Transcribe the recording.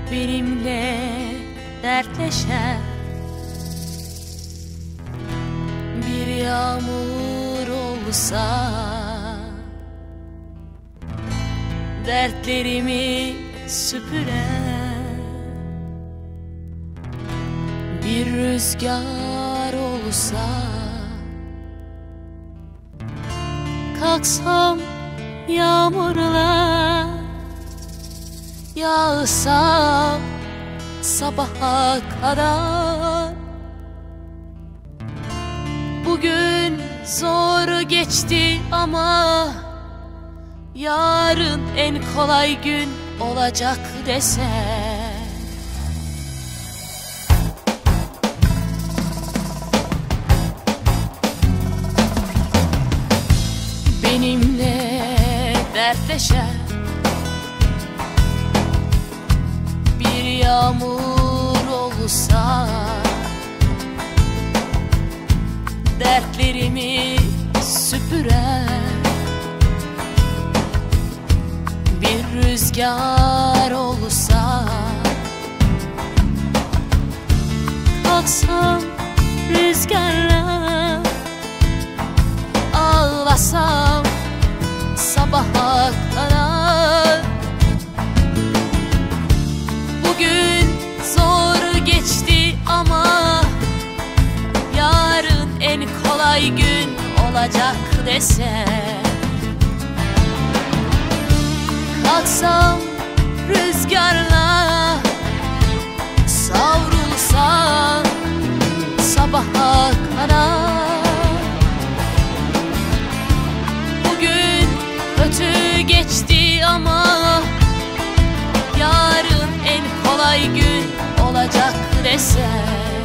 benimle dertleşen bir yağmur olsa, dertlerimi süpüren bir rüzgar olsa, kalksam yağmurla, yağsam sabaha kadar. Bugün zor geçti ama yarın en kolay gün olacak desen. Benimle dertleşen bir yağmur olsa, dertlerimi süpüren bir rüzgar olsa, kalksam rüzgarla, ağlasam sabaha kadar. Bugün zor geçti ama yarın en kolay gün olacak desen. Kalksam rüzgarla, savrulsam sabaha kadar. Bugün kötü geçti ama yarın en kolay gün olacak desen.